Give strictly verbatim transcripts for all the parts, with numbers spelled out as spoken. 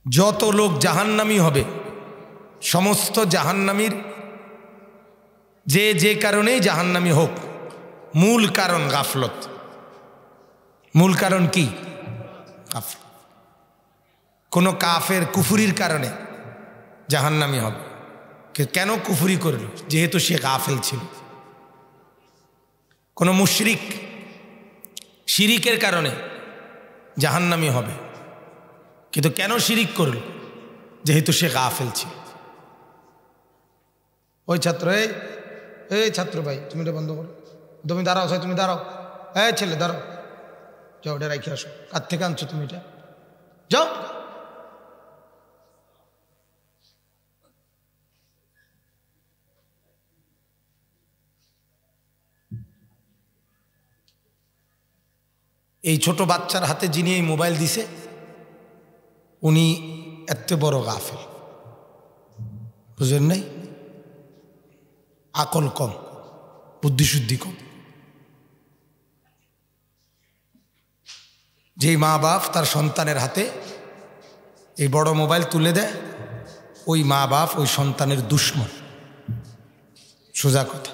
যত লোক জাহান্নামী হবে সমস্ত জাহান্নামীর যে যে কারণেই জাহান্নামী হোক, মূল কারণ গাফলত। মূল কারণ কি? গাফলত। কোনো কাফের কুফরির কারণে জাহান্নামী হবে। কেন কুফরি করল? যেহেতু সে গাফেল ছিল। কোনো মুশরিক শিরিকের কারণে জাহান্নামী হবে, কিন্তু কেন শিরিক করল? যেহেতু সে গাফেল ছিল। ওই ছাত্র, এই এই ছাত্র ভাই, তুমি এটা বন্ধ করো, তুমি দাঁড়াও, সাই তুমি দাঁড়াও, এই ছেলে দাঁড়াও, যাও ওটা রেখে আসো। কার থেকে আনছো তুমি এটা? যাও। এই ছোট বাচ্চার হাতে যিনি এই মোবাইল দিছে উনি এত বড় গাফেল, বুঝলেন নাই? আকল কম, বুদ্ধিশুদ্ধি কম। যেই মা বাপ তার সন্তানের হাতে এই বড় মোবাইল তুলে দেয়, ওই মা বাপ ওই সন্তানের দুশ্মন। সোজা কথা।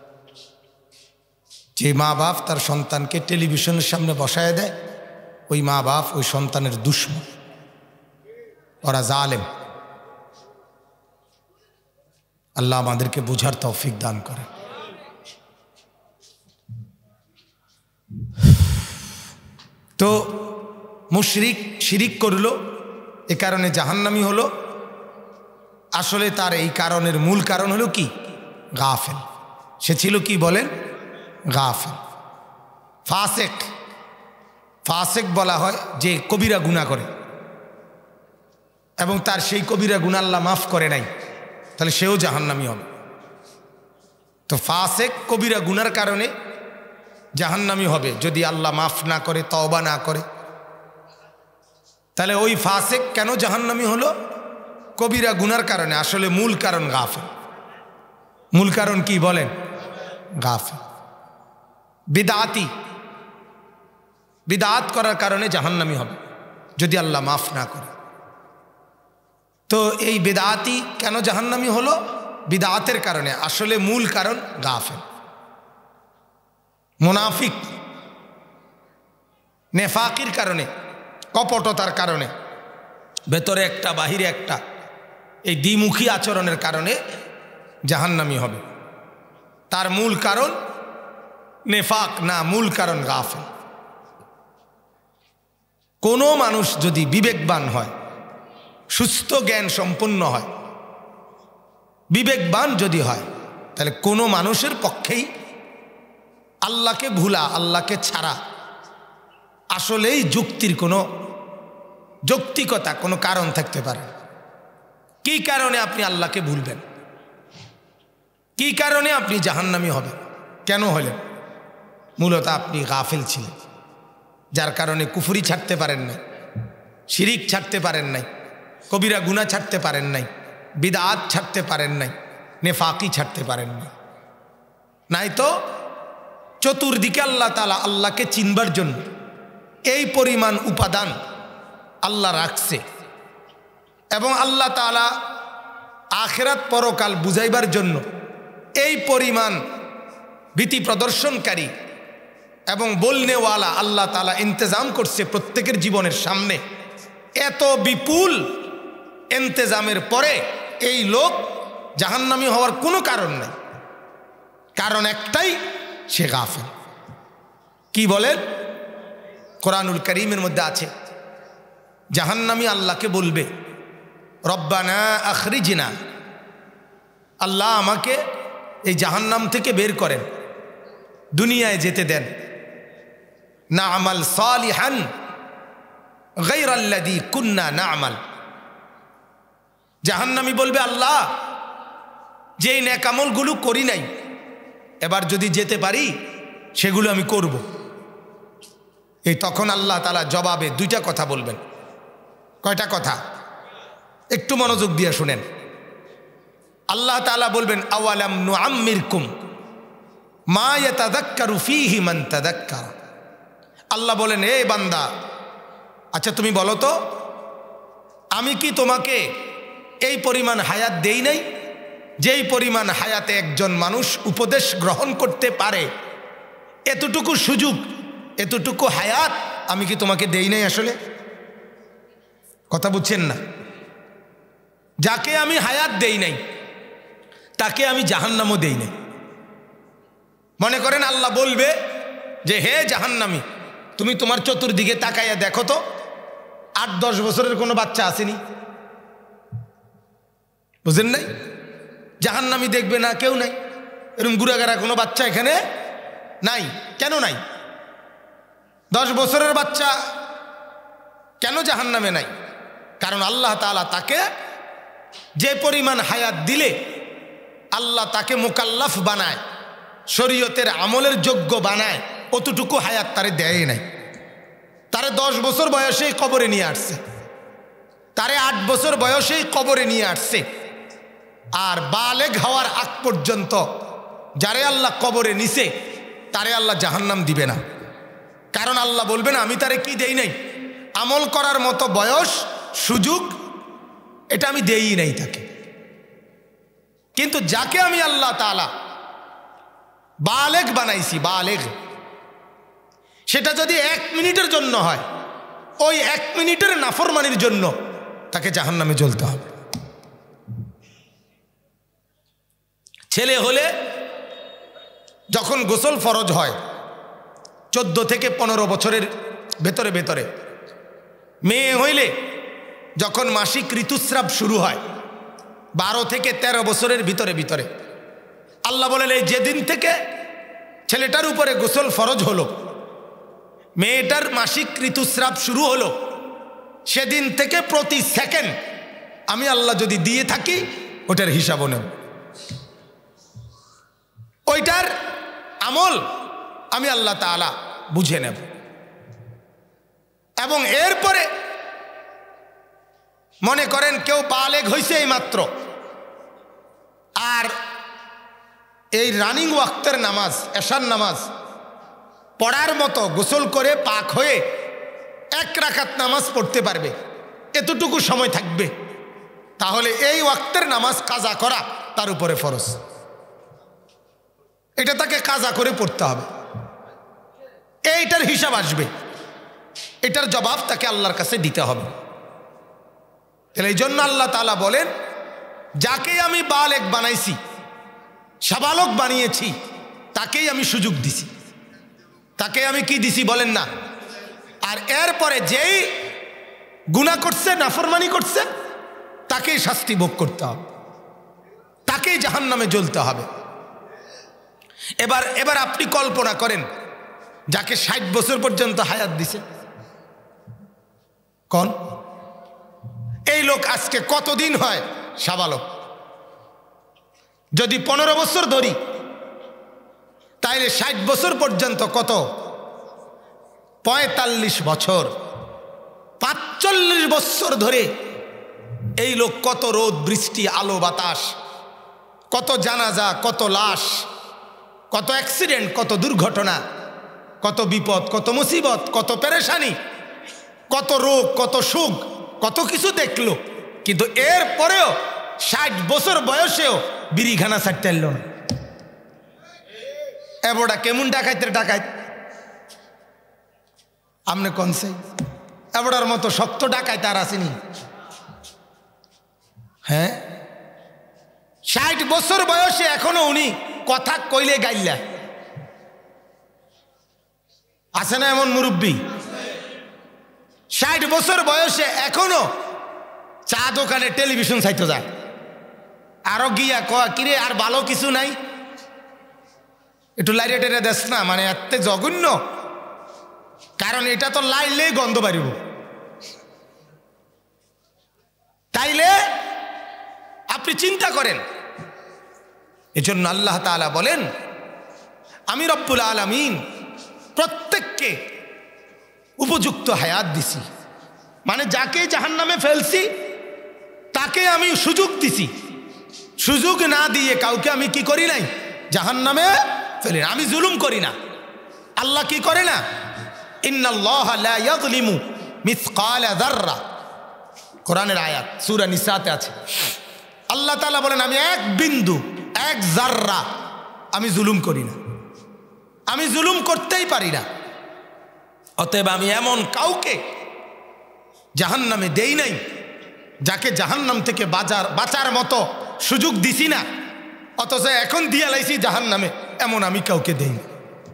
যে মা বাপ তার সন্তানকে টেলিভিশনের সামনে বসায় দেয়, ওই মা বাপ ওই সন্তানের দুশ্মন, ওরা জালেম। আল্লাহ আমাদেরকে বোঝার তৌফিক দান করে। তো মুশরিক শিরিক করলো, এ কারণে জাহান্নামী হলো। আসলে তার এই কারণের মূল কারণ হলো কি? গাফেল। সে ছিল কি বলেন? গাফেল। ফাসেক, ফাসেক বলা হয় যে কবিরা গুনাহ করে এবং তার সেই কবিরা গুনাহ আল্লাহ মাফ করে নাই, তাহলে সেও জাহান্নামী হবে। তো ফাসেক কবিরা গুনার কারণে জাহান্নামী হবে যদি আল্লাহ মাফ না করে, তওবা না করে। তাহলে ওই ফাসেক কেন জাহান্নামী হলো? কবিরা গুনার কারণে। আসলে মূল কারণ গাফেল। মূল কারণ কি বলেন? গাফেল। বিদআতি, বিদআত করার কারণে জাহান্নামী হবে যদি আল্লাহ মাফ না করে। তো এই বিদআতি কেন জাহান্নামী হলো? বিদআতের কারণে। আসলে মূল কারণ গাফেল। মুনাফিক নেফাকির কারণে, কপটতার কারণে, ভেতরে একটা বাহিরে একটা, এই দ্বিমুখী আচরণের কারণে জাহান্নামী হবে। তার মূল কারণ নেফাক না, মূল কারণ গাফেল। কোনো মানুষ যদি বিবেকবান হয়, সুস্থ জ্ঞান সম্পন্ন হয়, বিবেকবান যদি হয়, তাহলে কোনো মানুষের পক্ষেই আল্লাহকে ভুলা, আল্লাহকে ছাড়া আসলেই যুক্তির কোনো যৌক্তিকতা, কোনো কারণ থাকতে পারে। কি কারণে আপনি আল্লাহকে ভুলবেন? কি কারণে আপনি জাহান্নামী হবেন? কেন হলেন? মূলত আপনি গাফেল ছিলেন, যার কারণে কুফরি ছাড়তে পারেন নাই, শিরিক ছাড়তে পারেন নাই, কবিরা গুনাহ ছাড়তে পারেন নাই, বিদআত ছাড়তে পারেন নাই, নেফাকি ছাড়তে পারেন নাই। নাই তো চতুর্দিকে আল্লাহ তাআলা আল্লাহকে চিনবার জন্য এই পরিমাণ উপাদান আল্লাহ রাখছে, এবং আল্লাহ তাআলা আখিরাত পরকাল বুঝাইবার জন্য এই পরিমাণ ভীতি প্রদর্শনকারী এবং বলনেওয়ালা আল্লাহ তাআলা ইন্তজাম করছে প্রত্যেকের জীবনের সামনে। এত বিপুল ইন্তজামের পরে এই লোক জাহান্নামী হওয়ার কোনো কারণ নেই। কারণ একটাই, সে গাফেল। কি বলেন? কোরআনুল কারীমের মধ্যে আছে, জাহান্নামী আল্লাহকে বলবে, রব্বানা আখরিজনা, আল্লাহ আমাকে এই জাহান্নাম থেকে বের করেন, দুনিয়ায় যেতে দেন, না আমাল সালিহান গায়রাল্লাযী কুন্না না'মাল। জাহান্নামী বলবে, আল্লাহ যেই নেক আমলগুলো করি নাই, এবার যদি যেতে পারি সেগুলো আমি করব। এই তখন আল্লাহ তাআলা জবাবে দুইটা কথা বলবেন। কয়টা কথা? একটু মনোযোগ দিয়ে শুনেন। আল্লাহ তাআলা বলবেন, আওয়ালাম নুআম্মিরকুম মা ইয়াতাযাক্কারু ফীহি মান তাযাক্কারা। আল্লাহ বলেন, এ বান্দা, আচ্ছা তুমি বলো তো, আমি কি তোমাকে এই পরিমাণ হায়াত দেই নাই, যেই পরিমাণ হায়াতে একজন মানুষ উপদেশ গ্রহণ করতে পারে, এতটুকু সুযোগ, এতটুকু হায়াত আমি কি তোমাকে দেই নাই? আসলে কথা বুঝছেন না? যাকে আমি হায়াত দেই নাই তাকে আমি জাহান্নামও দেই নাই। মনে করেন আল্লাহ বলবে যে হে জাহান্নামী, তুমি তোমার চতুর্দিকে তাকাইয়া দেখো তো, আট দশ বছরের কোনো বাচ্চা আসেনি? বুঝেন নাই? জাহান্নামী দেখবে না, কেউ নাই, এরকম গুড়াগাড়া কোনো বাচ্চা এখানে নাই। কেন নাই? দশ বছরের বাচ্চা কেন জাহান্নামে নাই? কারণ আল্লাহ তাআলা তাকে যে পরিমাণ হায়াত দিলে আল্লাহ তাকে মুকাল্লাফ বানায়, শরীয়তের আমলের যোগ্য বানায়, অতটুকু হায়াত তারে দেয় নাই। তারে দশ বছর বয়সেই কবরে নিয়ে আসছে, তারে আট বছর বয়সেই কবরে নিয়ে আসছে। আর বালেগ হওয়ার আগ পর্যন্ত যারে আল্লাহ কবরে নিছে তারে আল্লাহ জাহান্নাম দিবে না। কারণ আল্লাহ বলবেন আমি তারে কি দেই নাই? আমল করার মতো বয়স, সুযোগ, এটা আমি দেই নাই তাকে। কিন্তু যাকে আমি আল্লাহ তাআলা বালেগ বানাইছি, বালেগ, সেটা যদি এক মিনিটের জন্য হয়, ওই এক মিনিটের নাফরমানির জন্য তাকে জাহান্নামে জ্বলতে হবে। ছেলে হলে যখন গোসল ফরজ হয় চোদ্দ থেকে পনেরো বছরের ভেতরে ভেতরে, মেয়ে হইলে যখন মাসিক ঋতুস্রাব শুরু হয় বারো থেকে তেরো বছরের ভিতরে ভিতরে, আল্লাহ বলেন এই যেদিন থেকে ছেলেটার উপরে গোসল ফরজ হলো, মেয়েটার মাসিক ঋতুস্রাব শুরু হলো, সেদিন থেকে প্রতি সেকেন্ড আমি আল্লাহ যদি দিয়ে থাকি ওটার হিসাবও নেব, ওইটার আমল আমি আল্লাহ তাআলা বুঝে নেব। এবং এরপরে মনে করেন কেউ বালেগ হয়েছে এই মাত্র, আর এই রানিং ওয়াক্তের নামাজ, এশার নামাজ পড়ার মতো গোসল করে পাক হয়ে এক রাকাত নামাজ পড়তে পারবে, এতটুকু সময় থাকবে, তাহলে এই ওয়াক্তের নামাজ কাজা করা তার উপরে ফরজ। এটা তাকে কাজা করে পড়তে হবে, এইটার হিসাব আসবে, এটার জবাব তাকে আল্লাহর কাছে দিতে হবে। তাহলে এই জন্য আল্লাহ তাআলা বলেন যাকে আমি বালেগ বানাইছি, সাবালক বানিয়েছি, তাকেই আমি সুযোগ দিছি, তাকে আমি কি দিছি বলেন না? আর এরপরে যেই গুনাহ করছে, নাফরমানি করছে, তাকেই শাস্তি ভোগ করতে হবে, তাকেই জাহান্নামে জ্বলতে হবে। এবার এবার আপনি কল্পনা করেন যাকে ষাট বছর পর্যন্ত হায়াত দিছে, কোন এই লোক আজকে কতদিন হয় সাবালক? যদি পনেরো বছর ধরি তাইলে ষাট বছর পর্যন্ত কত? পঁয়তাল্লিশ বছর, পাঁচচল্লিশ বছর ধরে এই লোক কত রোদ বৃষ্টি, আলো বাতাস, কত জানাজা, কত লাশ, কত অ্যাক্সিডেন্ট, কত দুর্ঘটনা, কত বিপদ, কত মুসিবত, কত পেরেশানি, কত রোগ, কত সুখ, কত কিছু দেখলো। কিন্তু এর পরেও ষাট বছর বয়সেও বিড়িখানা ছাড়তে এল না। এবড়া কেমন ডাকাইতে ডাকাইত আমনে কনছে? এবড়ার মতো শক্ত ডাকাইতে আর আসেনি। হ্যাঁ, ষাট বছর বয়সে এখনো উনি কথা কইলে গাইলা আছে না এমন মুরব্বী? ষাট বছর বয়সে এখনো চা দোকানে টেলিভিশন চাইতে যায়, আরো গিয়া কয় কিরে আর ভালো কিছু নাই, একটু লাইরে টেরে দেশ না, মানে এত জঘন্য। কারণ এটা তো লাইলেই গন্ধ বাড়িব। তাইলে আপনি চিন্তা করেন। এজন্য আল্লাহ তাআলা বলেন আমি রব্বুল আলামিন প্রত্যেককে উপযুক্ত হায়াত দিছি, মানে যাকে জাহান্নামে ফেলছি তাকে আমি সুযোগ দিছি। সুযোগ না দিয়ে কাউকে আমি কি করি নাই? জাহান্নামে ফেলি। আমি জুলুম করি না। আল্লাহ কি করে না? ইন্নাল্লাহা লা ইয়াযলিমু মিসকালা যাররা, কোরআনের আয়াত সূরা নিসাতে আছে। আল্লাহ তাআলা বলেন আমি এক বিন্দু এক জাররা আমি জুলুম করি না, আমি জুলুম করতেই পারি না। অতএব আমি এমন কাউকে জাহান্নামে দেই নাই, যাকে জাহান্নাম থেকে বাঁচার বাঁচার মতো সুযোগ দিছি না, অথচ এখন দিয়া লাইছি জাহান্নামে, এমন আমি কাউকে দেই না।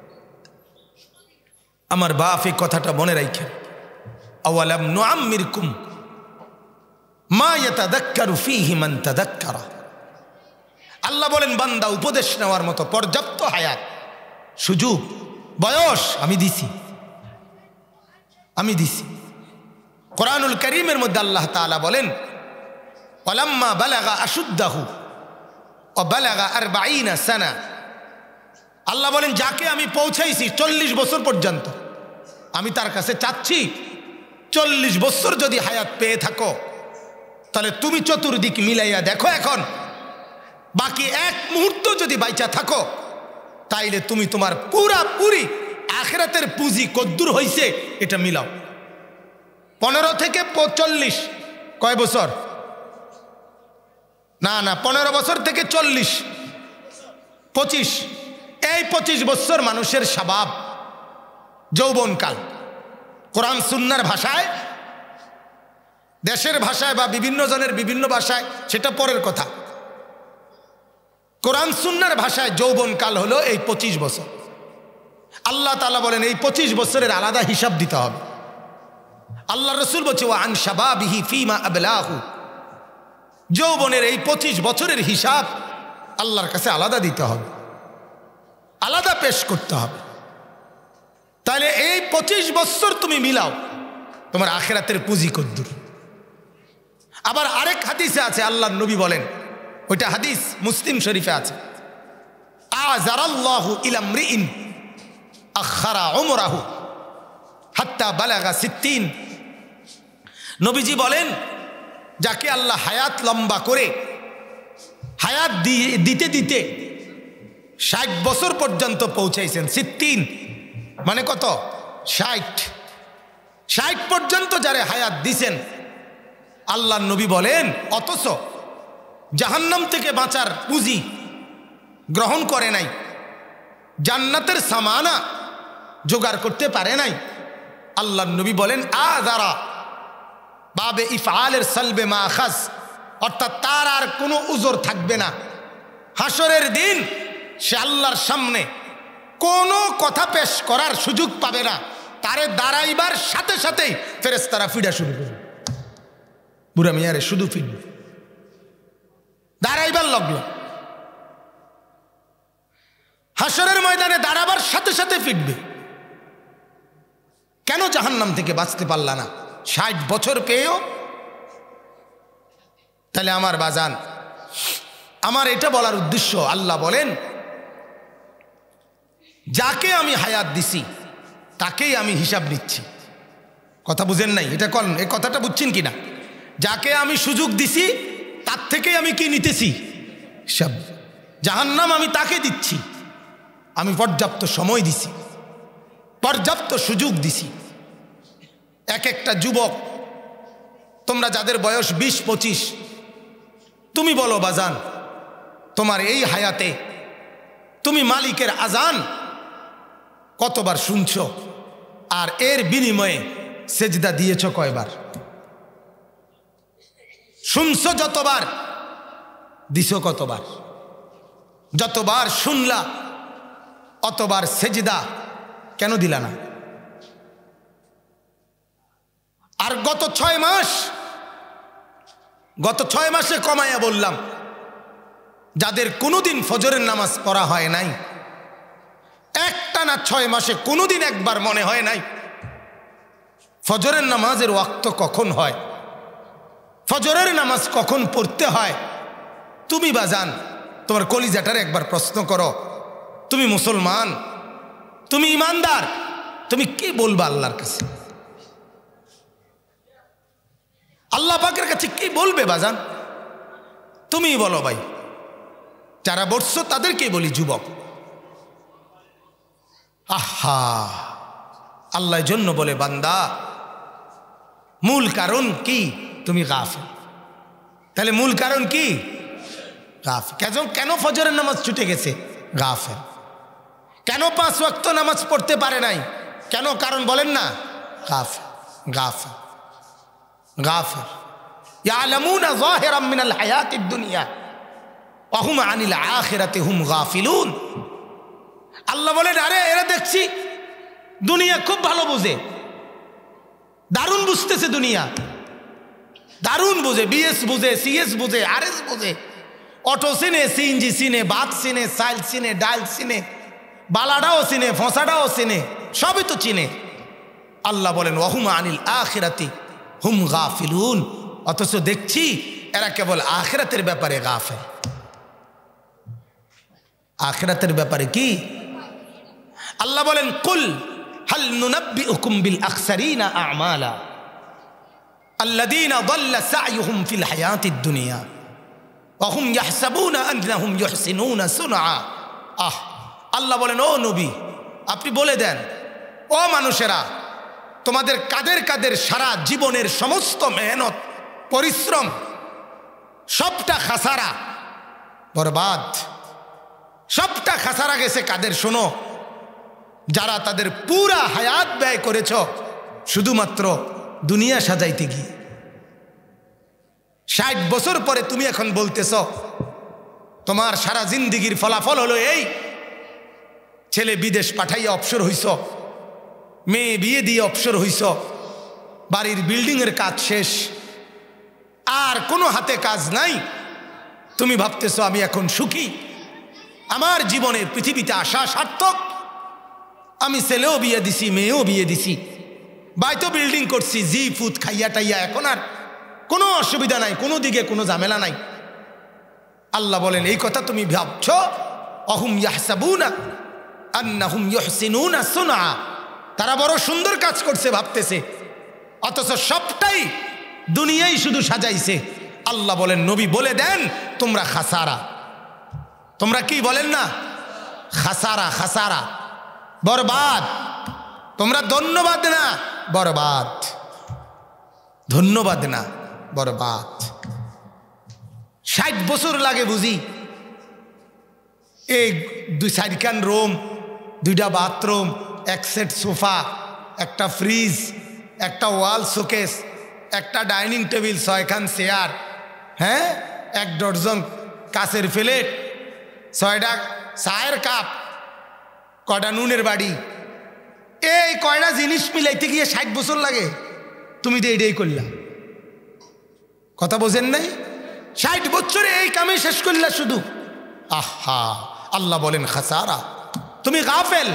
আমার বাপ এই কথাটা মনে রাখেন, আওয়ালাম নুআম্মিরকুম মা ইয়াতাযাক্কারু ফীহি মান তাযাক্কারা। আল্লাহ বলেন বান্দা উপদেশ নেওয়ার মতো পর্যাপ্ত হায়াত, সুযোগ, বয়স আমি দিছি, আমি দিছি। কোরআনুল কারীমের মধ্যে আল্লাহ তাআলা বলেন ওয়ালাম্মা বালাগা আশুদ্দাহু ওয়া বালাগা আরবাঈনা সানা। আল্লাহ বলেন যাকে আমি পৌঁছাইছি চল্লিশ বছর পর্যন্ত, আমি তার কাছে চাচ্ছি চল্লিশ বছর যদি হায়াত পেয়ে থাকো, তাহলে তুমি চতুর্দিক মিলাইয়া দেখো, এখন বাকি এক মুহূর্ত যদি বাইচা থাকো, তাইলে তুমি তোমার পুরাপুরি আখিরাতের পুঁজি কদ্দুর হইছে এটা মিলাও। পনেরো থেকে চল্লিশ কয় বছর? না না পনেরো বছর থেকে চল্লিশ, পঁচিশ, এই পঁচিশ বছর মানুষের স্বভাব যৌবনকাল। কোরআন সুন্নাহর ভাষায়, দেশের ভাষায় বা বিভিন্ন জনের বিভিন্ন ভাষায় সেটা পরের কথা, কোরআন সুন্নাহর ভাষায় যৌবনকাল হলো এই পঁচিশ বছর। আল্লাহ তাআলা বলেন এই পঁচিশ বছরের আলাদা হিসাব দিতে হবে। আল্লাহ রসুল বলছে ওয়া আন শাবাবিহি ফীমা আবলাহু, যৌবনের এই পঁচিশ বছরের হিসাব আল্লাহর কাছে আলাদা দিতে হবে, আলাদা পেশ করতে হবে। তাহলে এই পঁচিশ বছর তুমি মিলাও, তোমার আখিরাতের পুঁজি কদ্দুর। আবার আরেক হাদিসে আছে আল্লাহর নবী বলেন, ওইটা হাদিস মুসলিম শরীফে আছে, আযারাল্লাহু ইলা ইমরিইন আখারা উমরাহু হাত্তা বালাগা সিত্তিন। নবীজি বলেন যাকে আল্লাহ হায়াত লম্বা করে হায়াত দিতে দিতে ষাট বছর পর্যন্ত পৌঁছাইছেন, সিত্তিন মানে কত? ষাট, ষাট পর্যন্ত যারে হায়াত দিছেন, আল্লাহ নবী বলেন অথচ জাহান্নাম থেকে বাঁচার পুঁজি গ্রহণ করে নাই, জান্নাতের সামানা জোগাড় করতে পারে নাই। আল্লাহ নবী বলেন আযারা বাবে ইফআলের সালবে মা আখাজ, অর্থাৎ তার আর কোনো উজর থাকবে না। হাসরের দিন সে আল্লাহর সামনে কোনো কথা পেশ করার সুযোগ পাবে না, তারে দাঁড়াইবার সাথে সাথেই ফেরেশতারা ফিরা শুরু করবে। বুড়া মিয়ারে শুধু ফিরবে, দাঁড়াইবার লাগলো, হাসরের ময়দানে দাঁড়াবার সাথে সাথে ফিরবে। কেন জাহান্নাম থেকে বাঁচতে পারলা না ষাট বছর পেয়েও? তাহলে আমার বাজান, আমার এটা বলার উদ্দেশ্য, আল্লাহ বলেন যাকে আমি হায়াত দিছি তাকেই আমি হিসাব নিচ্ছি। কথা বুঝেন নাই? এটা কোন এই কথাটা বুঝছেন কিনা? যাকে আমি সুযোগ দিছি তার থেকেই আমি কি নিতেছি? হিসাব। জাহান্নাম আমি তাকে দিচ্ছি, আমি পর্যাপ্ত সময় দিছি, পর্যাপ্ত সুযোগ দিছি। এক একটা যুবক, তোমরা যাদের বয়স বিশ পঁচিশ, তুমি বলো বাজান, তোমার এই হায়াতে তুমি মালিকের আজান কতবার শুনছ, আর এর বিনিময়ে সেজদা দিয়েছ কয়বার? শুনছ যতবার, দিছ কতবার? যতবার শুনলা অতবার সেজদা কেন দিলা না? আর গত ছয় মাস, গত ছয় মাসে কমাইয়া বললাম, যাদের কোনোদিন ফজরের নামাজ পড়া হয় নাই, একটা না ছয় মাসে কোনোদিন একবার মনে হয় নাই ফজরের নামাজের ওয়াক্ত কখন হয়, ফজরের নামাজ কখন পড়তে হয়। তুমি বাজান তোমার কলিজাটার একবার প্রশ্ন করো, তুমি মুসলমান, তুমি ইমানদার, তুমি কি বলবা আল্লাহর কাছে? আল্লাহ পাকের কাছে কি বলবে বাজান? তুমি বলো ভাই। যারা বলছো তাদেরকে বলি যুবক, আহা, আল্লাহ জন্য বলে বান্দা, মূল কারণ কি? তুমি গাফেল। তাহলে মূল কারণ কি? গাফেল। কেন কেন ফজরের নামাজ ছুটে গেছে? গাফেল। কেন পাঁচ ওয়াক্ত নামাজ পড়তে পারে নাই? কেন? কারণ বলেন না, গাফেল। গাফেল গাফেল ইয়ালামুনা যাহিরাম মিনাল হায়াতিদ দুনিয়া ওয়া হুম আনিল আখিরাতি হুম গাফিলুন। আল্লাহ বলেন, আরে এরা দেখছি দুনিয়া খুব ভালো বুঝে, দারুণ বুঝতেছে দুনিয়া, দারুণ বুঝে, বিএস বুঝে, সিএস বুঝে, আরএস বুঝে, অটো চিনে, সিএনজি চিনে, বাত চিনে, সাইল চিনে, ডাইল চিনে, বালাটাও চিনে, ফসাটাও চিনে, সবই তো চিনে। আল্লাহ বলেন ওয়া হুম আনিল আখিরাতি হুম গাফিলুন। অথচ দেখছি এরা কেবল আখিরাতের ব্যাপারে গাফেল। আখিরাতের ব্যাপারে কি? আল্লাহ বলেন, কুল হাল নুনাব্বিউকুম বিল আখসারিনা আমালা আল্লাযীনা দাল্লা সা'য়ুহুম ফিল হায়াতিদ দুনিয়া ওয়া হুম ইয়াহসাবুনা আন্নাহুম ইউহসিনুনা সুনআ। আহ, আল্লাহ বলেন, ও নবী, আপনি বলে দেন, ও মানুষেরা, তোমাদের কাদের কাদের সারা জীবনের সমস্ত মেহনত পরিশ্রম সবটা খাসারা, বরবাদ, সবটা খাসারা গেছে কাদের? শোনো, যারা তাদের পুরা হায়াত ব্যয় করেছ শুধুমাত্র দুনিয়া সাজাইতে গিয়ে। ষাট বছর পরে তুমি এখন বলতেছ তোমার সারা জিন্দিগির ফলাফল হলো এই, ছেলে বিদেশ পাঠাইয়া অবসর হইছ, মেয়ে বিয়ে দিয়ে অবসর হইছ, বাড়ির বিল্ডিংয়ের কাজ শেষ, আর কোনো হাতে কাজ নাই। তুমি ভাবতেছ আমি এখন সুখী, আমার জীবনে পৃথিবীতে আসা সার্থক, আমি ছেলেও বিয়ে দিছি, মেয়েও বিয়ে দিছি, বাইতো বিল্ডিং করছি, জি ফুত খাইয়া টাইয়া, এখন আর কোনো অসুবিধা নাই, কোনো দিকে কোনো ঝামেলা নাই। আল্লাহ বলেন, এই কথা তুমি ভাবছ? অহুম ইয়াহসাবুনা আন্নাহুম ইউহসিনুনা সুনআ, তারা বড় সুন্দর কাজ করছে ভাবতেছে, অথচ সবটাই দুনিয়াই শুধু সাজাইছে। আল্লাহ বলেন, নবী বলে দেন, তোমরা খাসারা। তোমরা কি বলেন না? খাসারা, খাসারা, বরবাদ। তোমরা ধন্যবাদ না, বরবাদ। ধন্যবাদ না, বরবাদ। ষাট বছর লাগে বুঝি এই দুই চারখান রুম, দুইটা বাথরুম, এক সেট সোফা, একটা ফ্রিজ, একটা ওয়াল শোকেস, একটা ডাইনিং টেবিল, ছয়খান চেয়ার, হ্যাঁ, এক ডজন কাঁচের প্লেট, ছয়টা চায়ের কাপ, কয়টা নুনের বাড়ি, এই কয়টা জিনিস মিলাইতে গিয়ে ষাট বছর লাগে। তুমি তো এইটাই করলা, কথা বোঝেন নাই? ষাট বছরে এই কামে শেষ করলা শুধু। আহা, আল্লাহ বলেন খাসারা, তুমি গাফেল,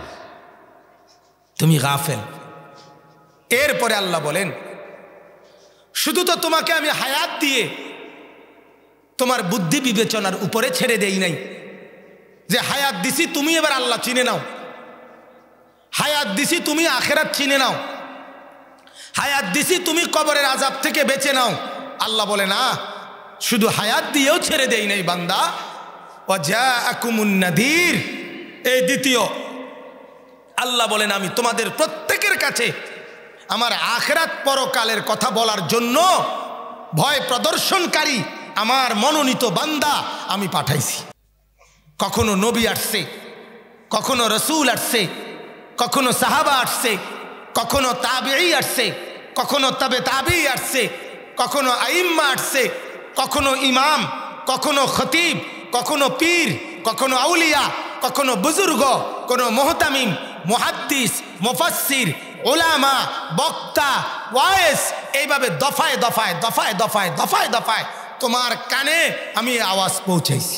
তুমি গাফেল। এরপরে আল্লাহ বলেন, শুধু তো তোমাকে আমি হায়াত দিয়ে তোমার বুদ্ধি বিবেচনার উপরে ছেড়ে দেই নাই, যে হায়াত দিছি তুমি এবার আল্লাহ চিনে নাও, হায়াত দিছি তুমি আখেরাত চিনে নাও, হায়াত দিছি তুমি কবরের আযাব থেকে বেঁচে নাও। আল্লাহ বলে না, শুধু হায়াত দিয়েও ছেড়ে দেই নাই বান্দা, ওয়াজাআকুমুন নাযীর। এই দ্বিতীয়, আল্লাহ বলেন, আমি তোমাদের প্রত্যেকের কাছে আমার আখিরাত পরকালের কথা বলার জন্য ভয় প্রদর্শনকারী আমার মনোনীত বান্দা আমি পাঠাইছি। কখনো নবী আসছে, কখনো রসুল আসছে, কখনো সাহাবা আসছে, কখনো তাবেঈ আসছে, কখনো তবে তাবেঈ আসছে, কখনো আইম্মা আসছে, কখনো ইমাম, কখনো খতিব, কখনো পীর, কখনো আউলিয়া, কখনো বুজুর্গ, কোনো মুহতামিম, মুহাদ্দিস, মুফাসসির, উলামা, বক্তা, ওয়াইজ, এইভাবে দফায় দফায় দফায় দফায় দফায় দফায় তোমার কানে আমি আওয়াজ পৌঁছাইছি।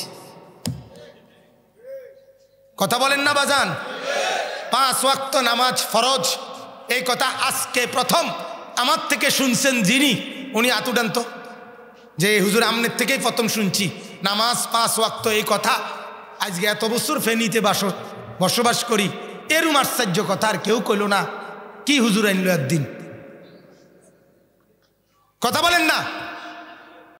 কথা বলেন না বাজান? পাঁচ ওয়াক্ত নামাজ ফরজ, এই কথা আজকে প্রথম আমার থেকে শুনছেন যিনি, উনি আতুডান তো, যে হুজুর আমনের থেকেই প্রথম শুনছি নামাজ পাঁচ ওয়াক্ত, এই কথা আজকে এত বছর ফেনীতে বাস বসবাস করি, এরম আশ্চর্য কথা আর কেউ কইল না। কি হুজুর আনলো একদিন? কথা বলেন না?